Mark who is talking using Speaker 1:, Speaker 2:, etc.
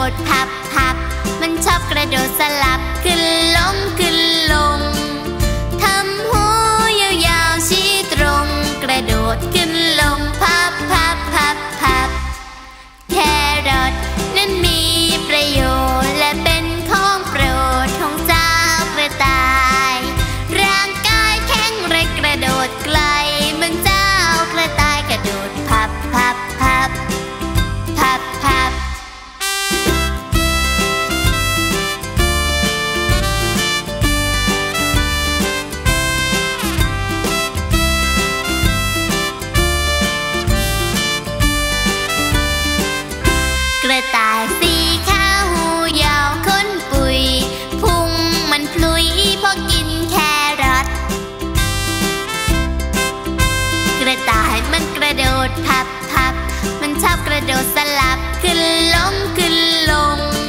Speaker 1: ดพับพับมันชอบกระโดดสลับขึ้นลงขึ้นลงทำหูยาวๆชี้ตรงกระโดดขึ้นลงพับพับพับพับแครอทนั้นมีประโยชน์และเป็นของโปรดของเจ้ากระต่ายร่างกายแข็งแรงกระโดดไกลเหมือนเจ้ากระต่ายกระโดดพับพับพับพับพับกระต่ายสีขาวหูยาวขนปุยพุงมันพลุยเพราะกินแครอทกระต่ายมันกระโดดพับพับมันชอบกระโดดสลับขึ้นลงขึ้นลง